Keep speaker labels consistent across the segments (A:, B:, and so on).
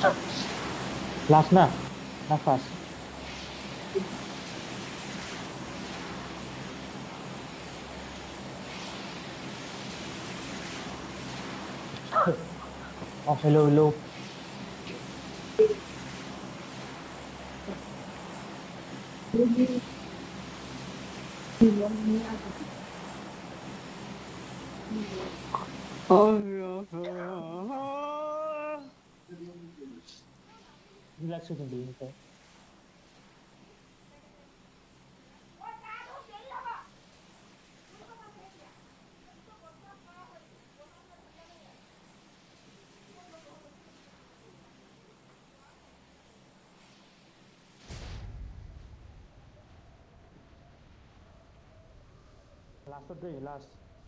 A: Last na. Nafas. Okay, low, low. Relax ko din ito. Last to three, last.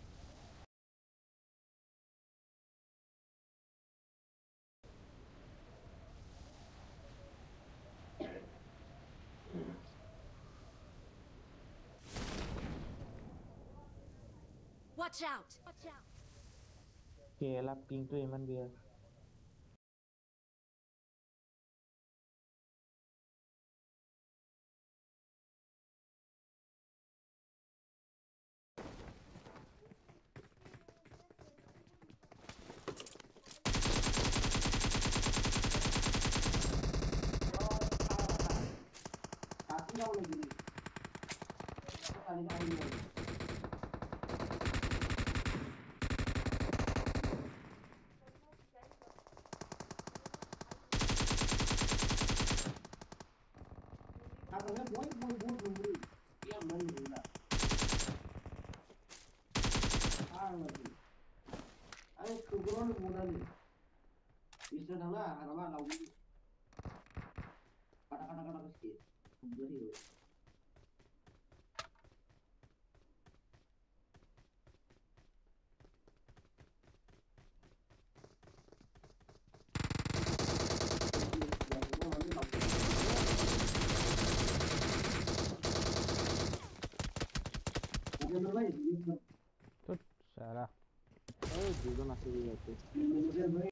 B: Watch out!
A: Okay, lap ping to man beer.
C: Tut, salah. Oh, juga masih lihat.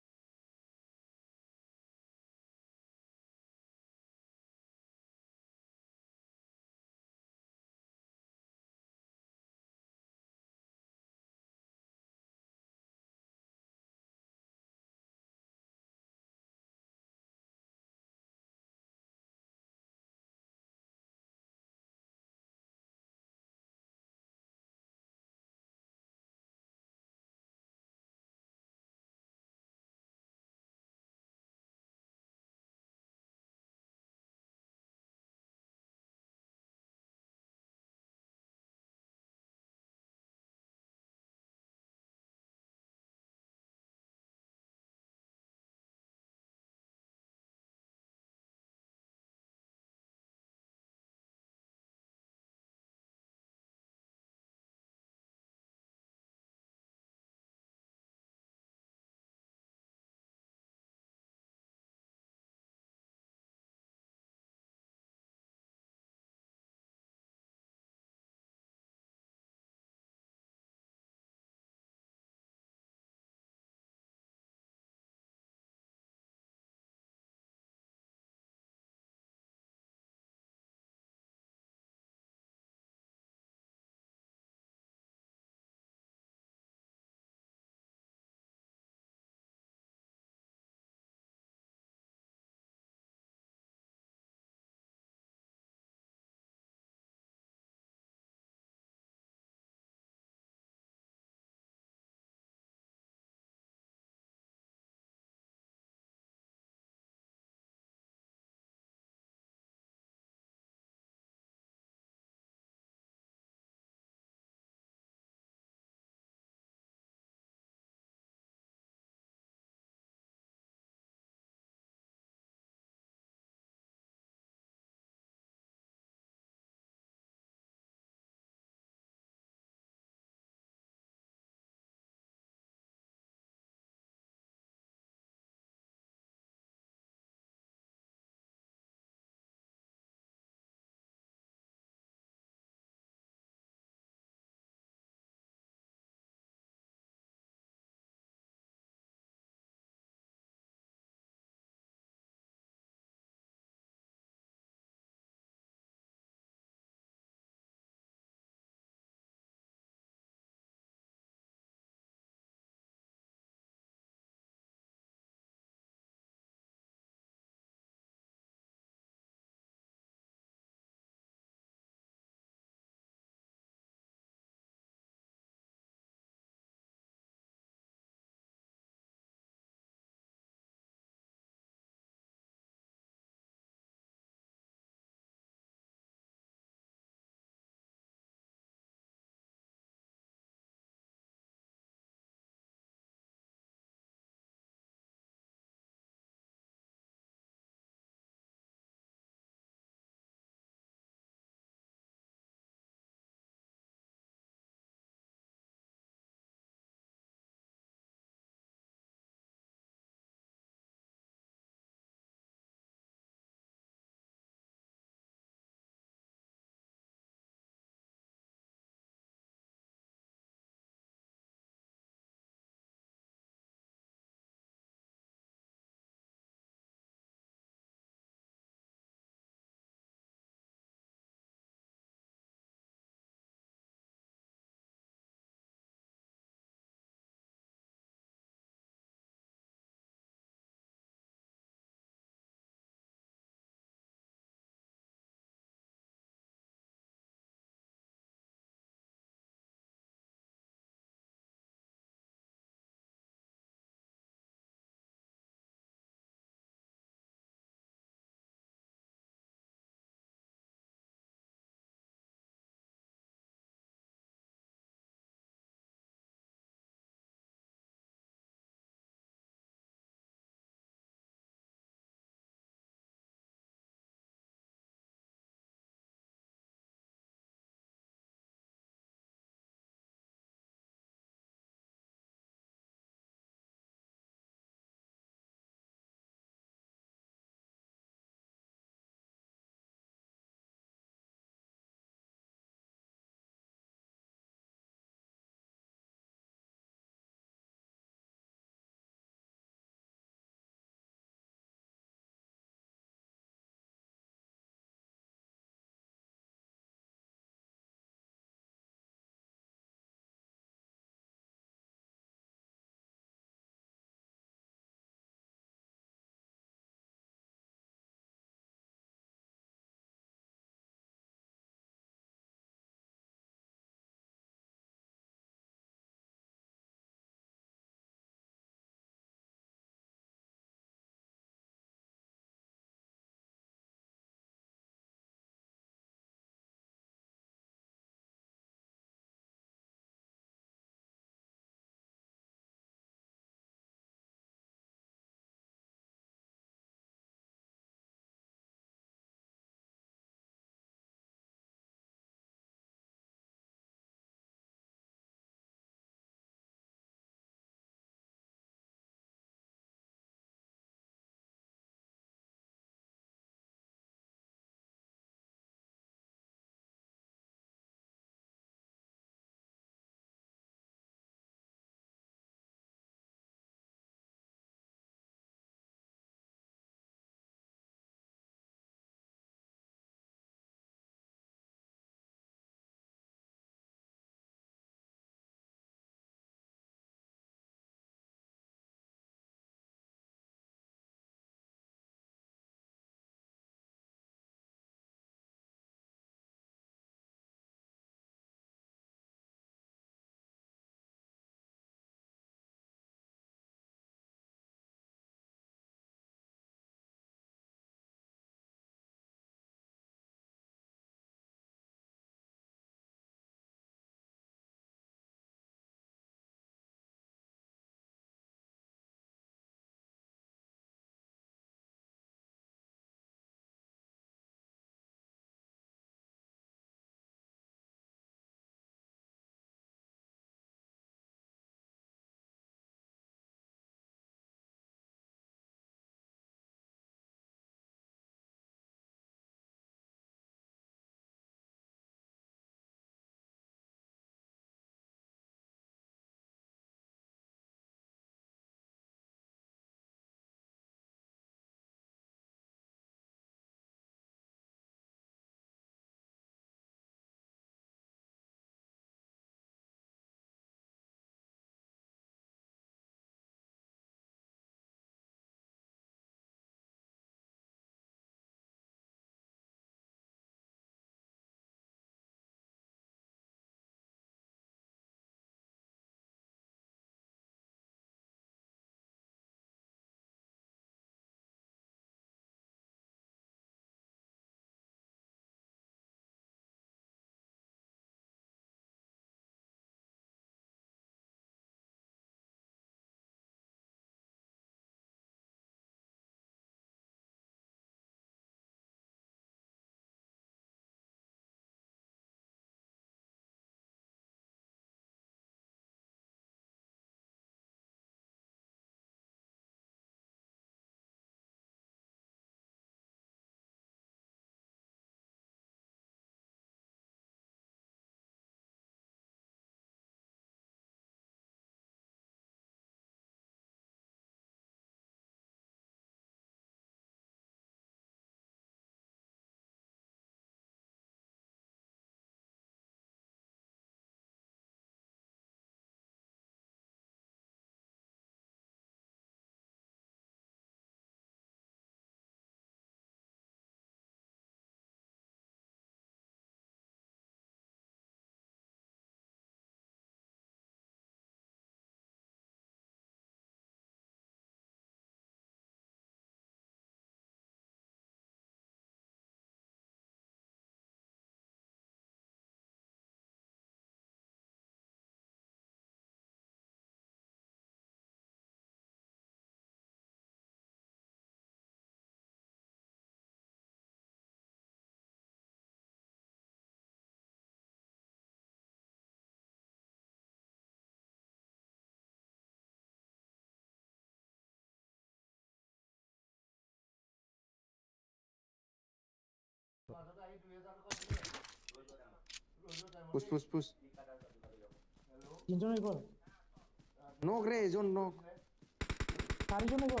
C: Push.
A: তিনজন হয়ে গেল
C: Knock রে, zone knock.
A: চাৰিজন হৈ গ'ল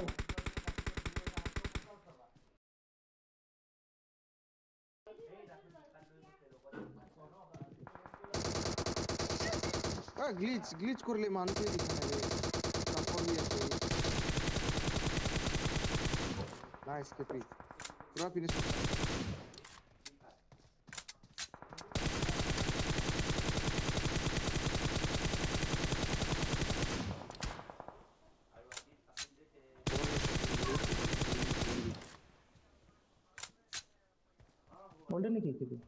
C: Glitch করলে মানুষই দিছে না রে। তারপর আছে। Nice keeping. পুরা finish
A: গোল্ডেন নেকি এইটো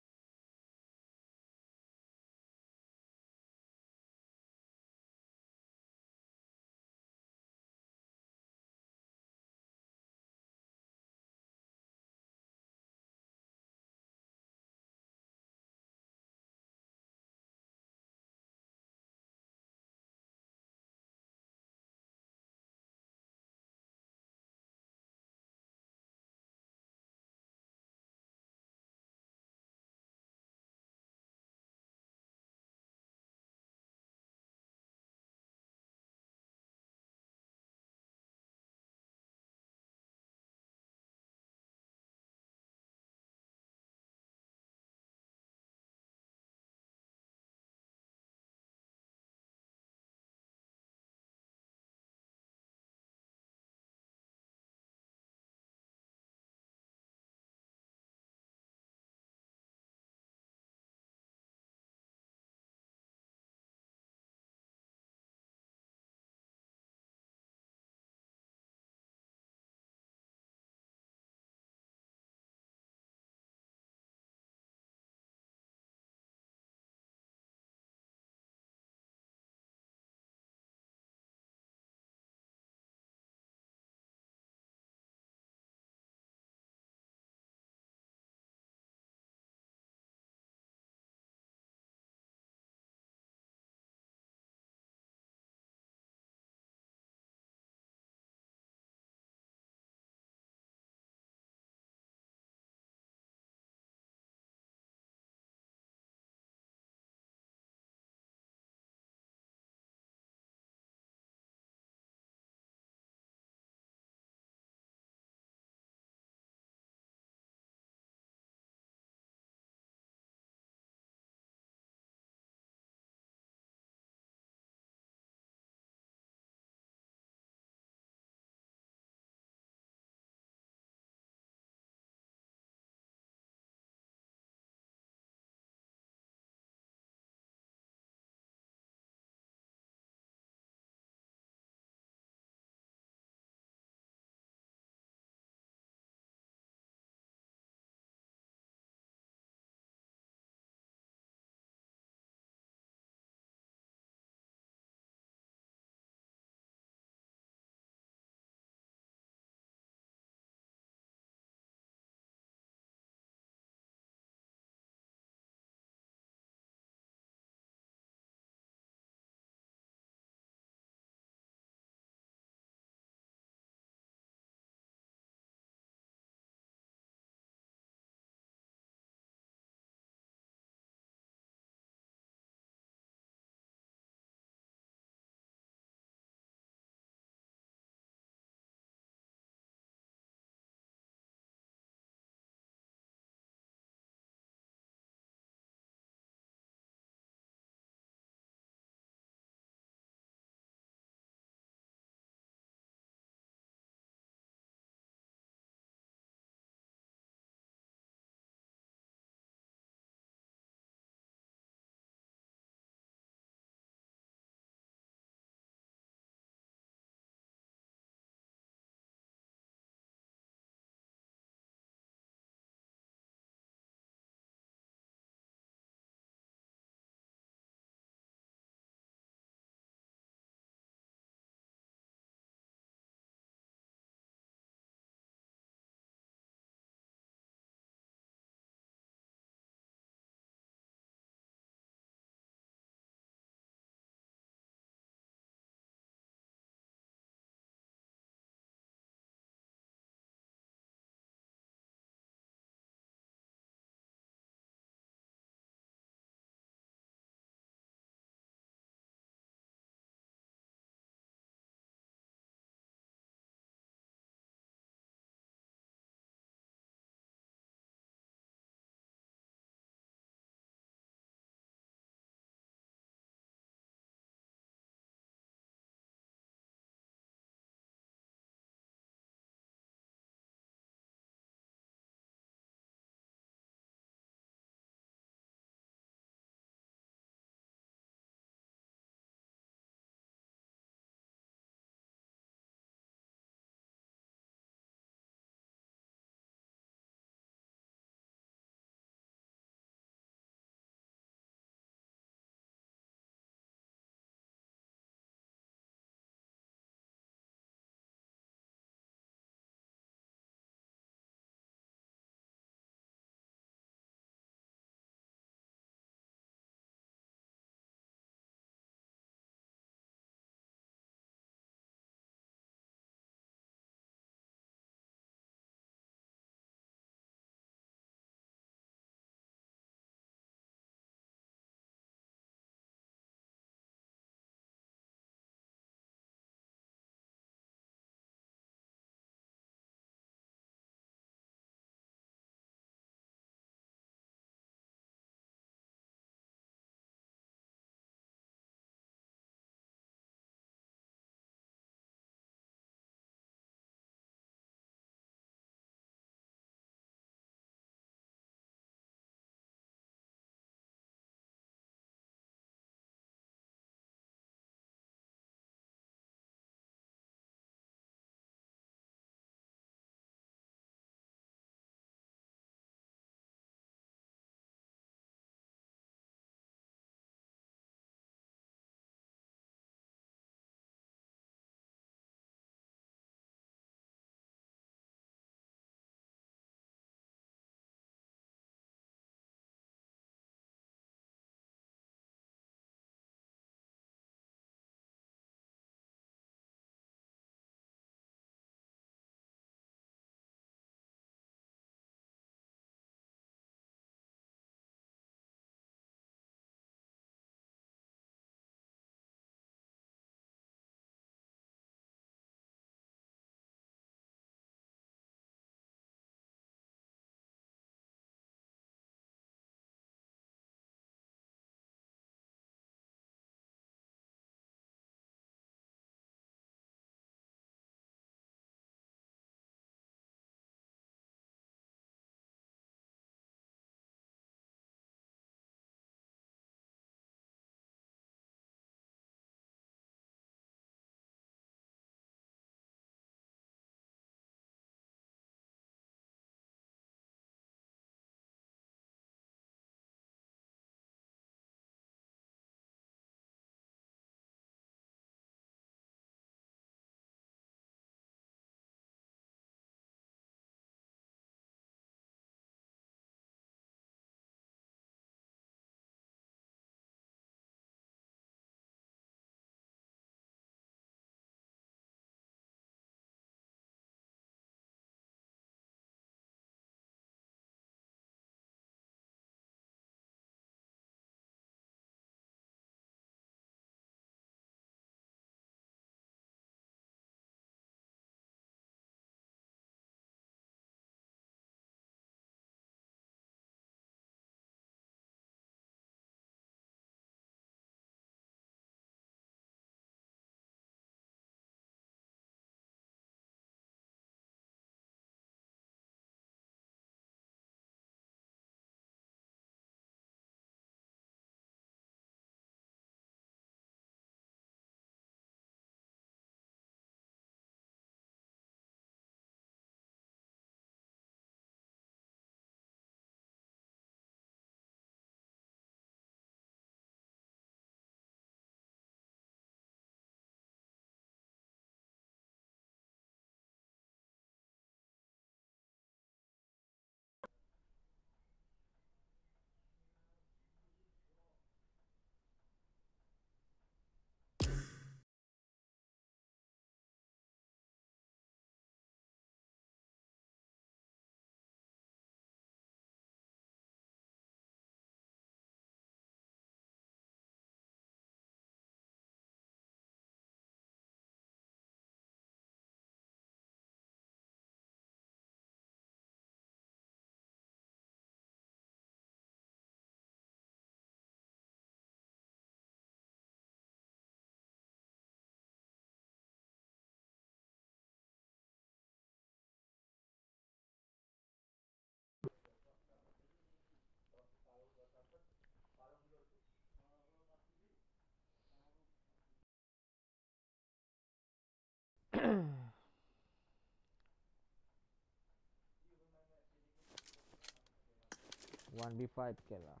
D: 1v5 केला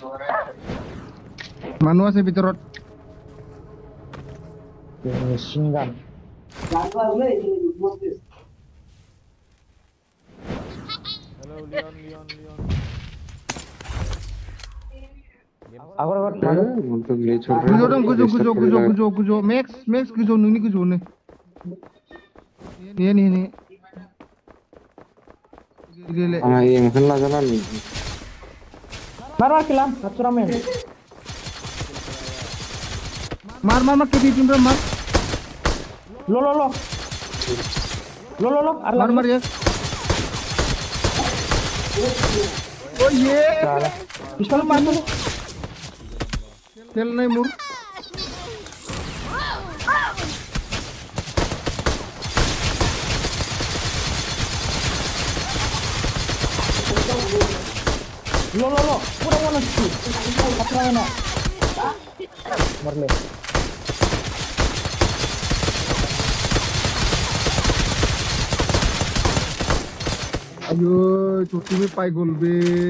D: মানুহ আছে ভিতৰত
A: machine gun. Agora
C: तो ग्लिच हो रहा
D: गोजौ दं गोजौ मेक्स गोजौ नोंनि गोजौआवनो ने गेले
C: हाँ ये मखन लगा ना नहीं
A: Marah kilam, atura men.
D: मार केपी टिमरा मार
A: Lo. Arla.
D: मार एक ओ ये
A: Pistol mati.
D: तेल नहीं मुर
A: Lo. Pura mana sih? Atura mana? Marle.
D: अयो चोटी में पाई गोल बे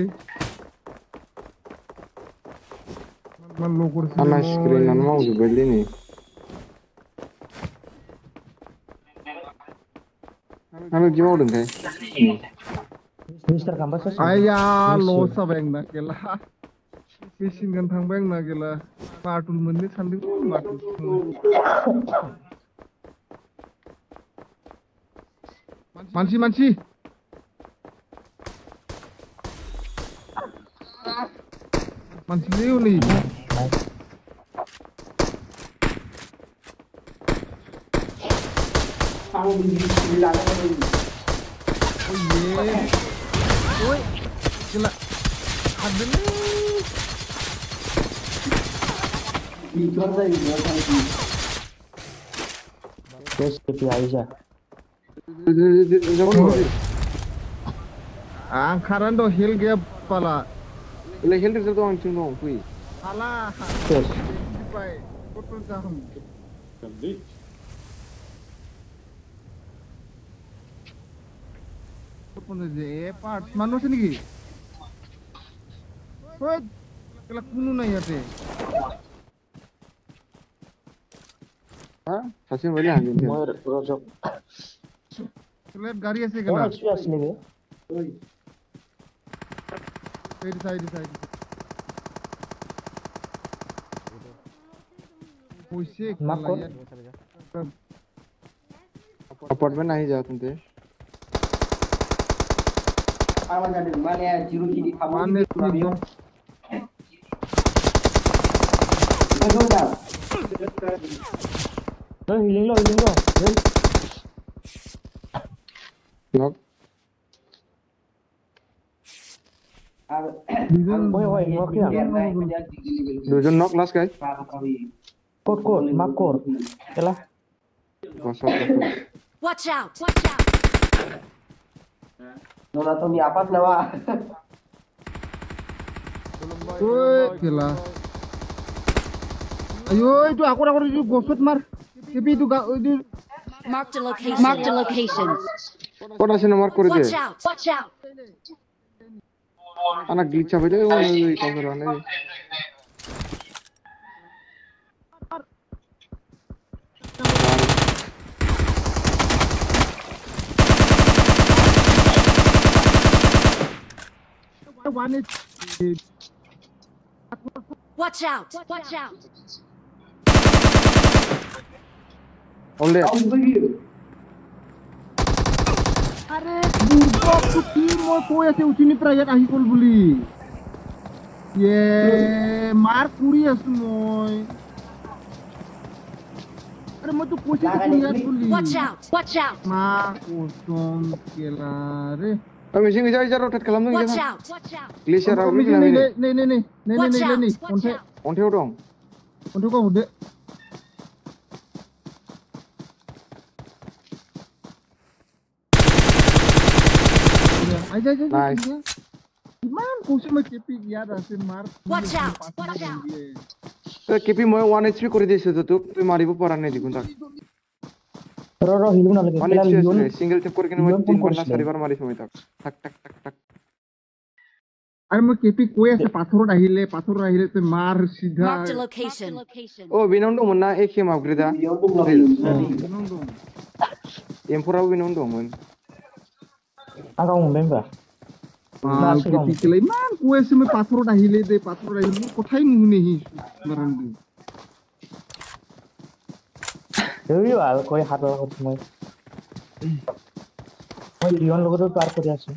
D: मन लो कर
C: अना स्क्रीन अन माउस बदली नहीं हमें क्यों उड़न थे
A: Mister Kampus.
D: आया लो सब एंग ना केला फिशिंग गन थांग बेंग ना केला कार्टून मंदे संदे मानसी Mansiliu nih. Oh iya. Woi. Gila. Ada nih.
A: Terus KPI Aisyah.
D: Angkaran do hill gap pala.
C: ले हेल्थ रिजल्ट तो आंचिंग दो कोई
D: Ala.
A: Terus.
D: Pai. Kotor jaham. Kotor je part manu sini ki. Woi. Kela kunu na yate.
C: हाँ सचिन वाले आगे थे
A: Moir Rojok.
D: Kela gari ase
A: Kau
D: kela.
A: experience nih be?
D: Side. Puisi
A: Makor.
C: Apartment नहीं जाते थे
D: Mane itu.
A: Healing lo.
C: नॉक
A: Woi, ngok ya.
C: दूसरा नॉक लास्ट का
A: Kod, makor. Yalah.
C: बस
B: Watch out!
D: Woi, gila. Ayo, itu aku itu gosot mar. Tapi itu gak itu
B: Marked a location.
C: कौन ऐसे नंबर कर दे
B: Watch out!
C: अना ग्लिच आ बजे वो कौन कर रहा है
D: one is
B: Watch out!
C: ओले
D: Are burgo putih mau kue ase ucini perayaan ahi kol beli. Ye, mark kurias moy. Are mau tu kue sih punya beli.
B: Watch out!
D: Mark usum kelare.
C: अब mission के जाए जरा उठा कलम नहीं
B: Watch
C: क्या
B: out!
C: ग्लिचर आउट
D: Nih,
C: नहीं
B: Watch out!
D: nih.
C: उठे उठो
D: Untuk kau udah. Aja.
C: Nice.
D: Gimana kau sih mau kepi ya rasa mark.
B: Watch out!
C: तो केपी मैं 1 एचपी कर दे से तो तू मारी वो परान नहीं दिखुंता
A: Ro, healing na lagi.
C: 1 HP single tap करके मैं 3 बार ना 4 बार मारी समय तक टक टक टक टक
D: আরে মই কেপি কৈ আছে পাথৰত আহিলে তে মাৰ সিধা
B: Marked a location.
C: Oh, binong dongmon na AK upgrade da. M4 binong dongmon.
A: Ang kau ngomong ba?
D: মাল কেপি কেলে ইমান কৈ আছে মই পাথৰত আহিলে মোৰ কথাই নুশুনে সি মাৰন্দু
A: Dewi al koi hatal kot moi. Moi Leon logo par kori asu.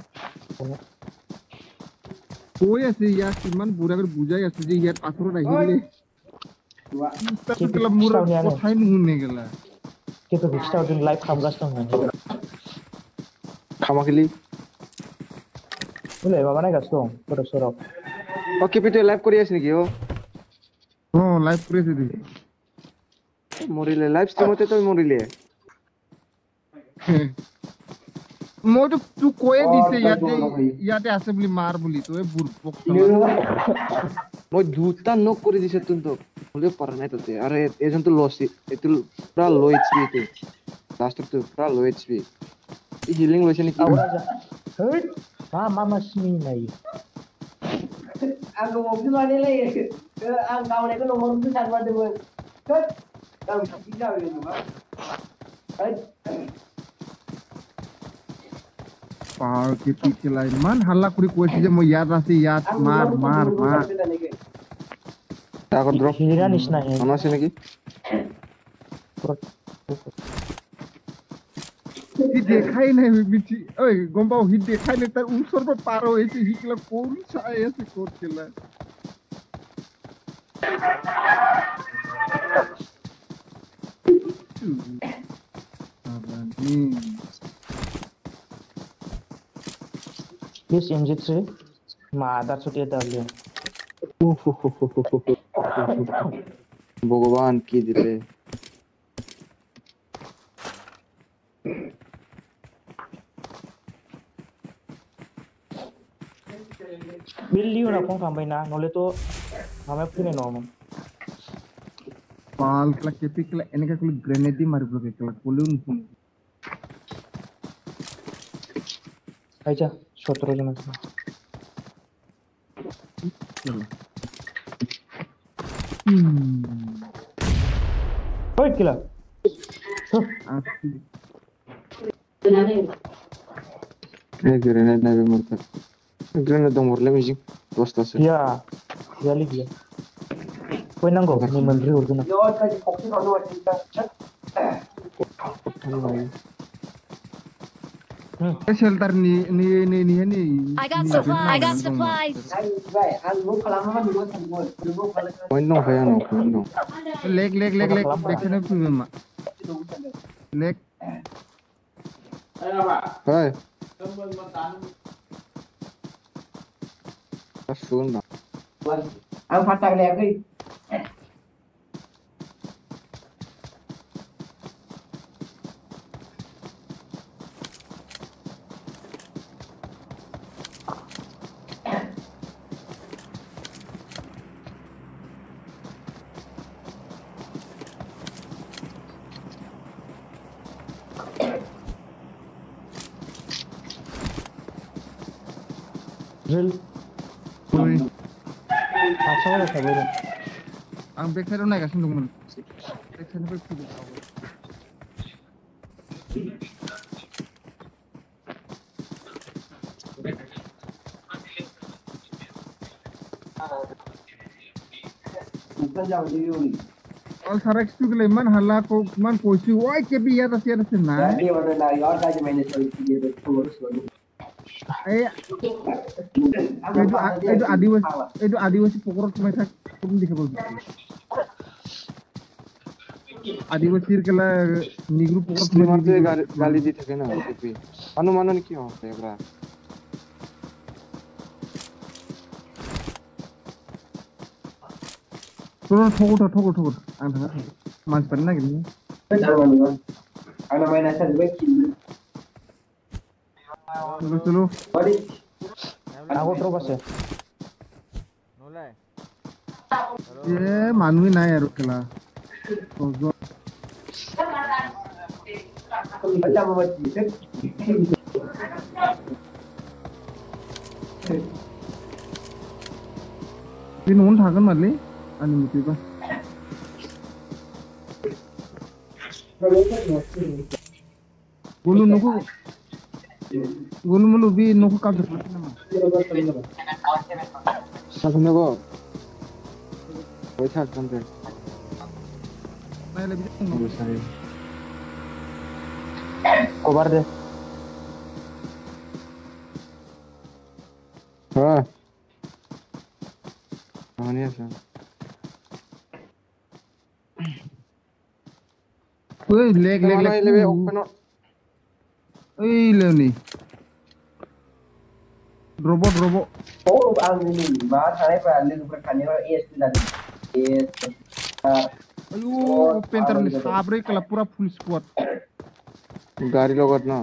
D: কৈ আছে ইয়াক ইমান বুঢ়াকৈ বুজাই আছে যে ইয়াত পাথৰত আহিলে কেলা মোৰ কথাই নুশুনে গেলা
A: Kita bisa udah live kamgas dong kan.
C: Kamakili.
A: Boleh bawa naik gas dong. Sorok.
C: Okay, pito live kori asin ki oh.
D: Live কৰি আছে দেখি
C: Morile live stream hote to morile.
D: মইতো তোক কৈয়ে দিছে ইয়াতে আছে বুলি মাৰ বুলি তই বুৰপক
C: মই দুটা নক কৰি দিছে তুনটো হলে পাৰা নাই ততে আৰে এজন তো লছ এটো পুৰা লো এইচপি তে লাস্ট তো পুৰা লো এইচপি ই হিলিং লৈছে নেকি
A: Hei, mama sini nai.
E: Ang gumog di mana lagi? Ang kau ni kan nomor tu sangat ada pun. Kan? Kau tidak boleh tu, kan?
D: পাৰ কেপি কেলা ইমান হাল্লা কৰি কৈছে যে মই ইয়াত আছে ইয়াত মাৰ
C: আগত drop
A: Hira nisna he.
C: On আছে নেকি
D: সি দেখাই নাই মিঠি ঐ গম পাও সি দেখাই নাই তাৰ ওচৰৰ পৰা পাৰ হৈছে সি কেলা কোন চাই আছে ক'ত কেলা
A: This MG3 mother chuti W.
C: ভগবান কি দিলে
A: Beli una pong kampai na nole to hame phine normal.
D: পাল কেলা কেপি কেলা এনেকা কলে গ্ৰেনেড দি মাৰিব লাগে কেলা কলেও নুশুনে
A: Aja 17 জন আছে. Oi kila.
C: grenade na morta grenade do morle mijing dosta se
A: Ya. Gali dia. Koi nanggo ni menteri urguna.
E: Yo, kau fokus on what kita.
D: Shelter নিয়ে
B: I got supplies.
E: Baik, ang gumog kalau mana dulu semua, dulu kalau
C: point no kaya no point no
D: lag দেখছে না তুমি মা lag
C: hey asun na
E: ang patang lagi.
A: Drill.
D: ওই
A: Pasang ada sabar.
D: আং back সাইডও নাইগাसिनो दंमोन bake साइडनिफ्राय फैदों
E: Bukan jauh dari ini.
D: অল সারা কিছু গেলে ইমান হাল্লা ইমান কৈছি ওই কেবি ইয়াত আছে না
E: Dia mana nak yaar saja main itu dia terus lalu.
D: এইটো আদিবাসী পকৰত সোমাই থাক তুমি দেখিব আদিবাসীৰ কেলা নিগ্ৰো পকৰত
C: মারতে গালি দি থাকে না কেপি অনুমানন কি হবে এবারে
D: ঠগর আং থাকা মাছ পানি নাগিরনি
E: Anak main asal baik ini.
D: চলো
E: Balik.
A: Aku terus আছে.
D: এ মানুহে নাই আৰু কেলা
E: Macam macam.
D: बे न'आवनो थागोन मालै आंनि मथेबा गलु न'खौ गलु मलु बे न'खौ काबजोबखासै नामा
C: साखोनोबो बय थागोन
D: नायलाय बिदि दं
A: cover deh.
C: Wah. Mana ya, Sam?
D: Woi, leg.
C: Lebih open up.
D: Nih. Robot.
E: Oh, ang ini, bahas saya pak, lihat berkani orang es tadi. Es.
D: Ayo, open terus nih, sabre kalau pura full squad.
C: Gari logot na.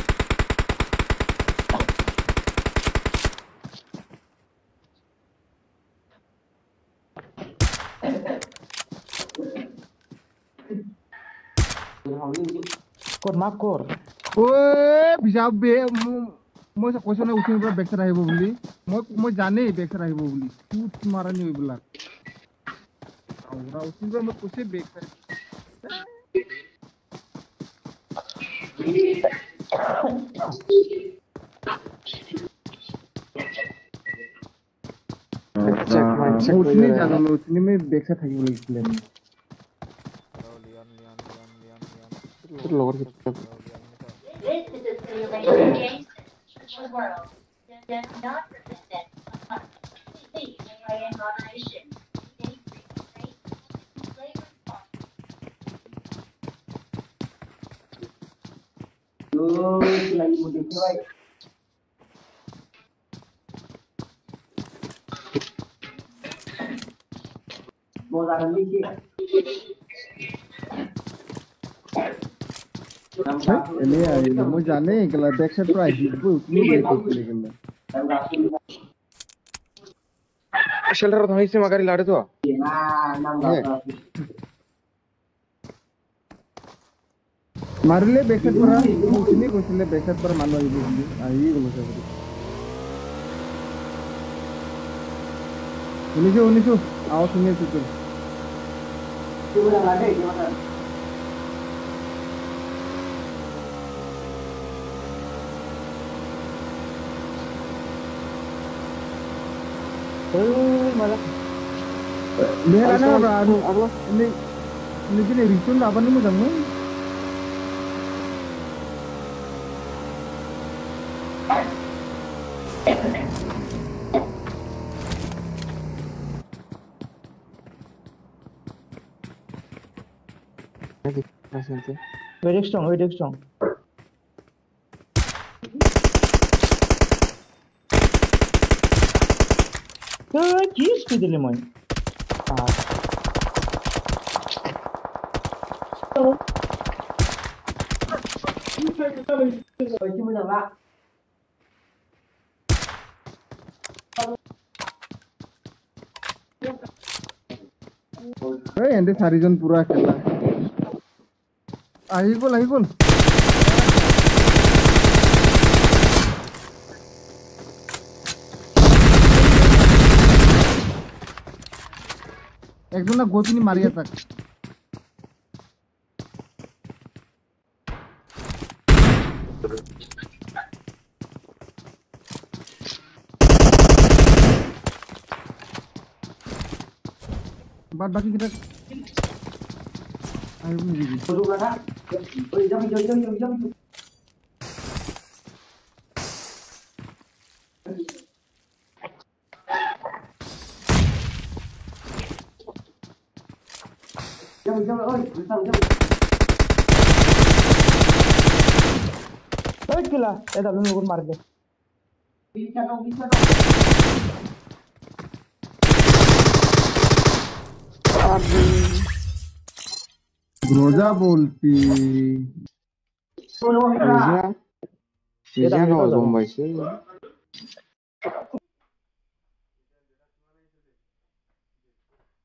A: Kor makor.
D: Woi, bisa be, mau question na usin pura backside ahibo buli. Mau jane backside ahibo buli. Shoot marani hoy bula. Aura usin pura mau kuse backside.
C: Check.
D: उतनी ज्यादा में उतनी में back से थकी बोली इसलिए
C: Logot.
B: This is a simulation game for the world that does not represent please play in moderation.
E: Lagi mudik baik. Mau jalan lagi.
D: ले आई मैं जाने कल बैक साइड पर आई वो उतनी बैक को लेकर
C: Shelter thoi se magari lade to.
D: मारले बैक साइड पर उतनी कुछ ले बैक साइड पर मानो ये बोली आई बोलो सब उन्नीसो आओ सुनिए तो
E: Cuma ada gimana?
A: Malah.
D: Lihat anak apa? Ini gini ricun apa nih mudah nih?
A: Wait strong. Kiss to the lemon.
E: Cuma nama.
D: एंडे सारी जन पूरा खेला आई गोल একজন না গোপিনী মারিয়া তাক बाद बाकी kita ayo ini
E: Duduk lah. Jom. Jom, oi, jom.
A: Wait kila, dah belum ukur mar deh.
E: Bisa dong.
D: Groza बोलती
E: Tolong kita.
C: Sejak kau zombie sih.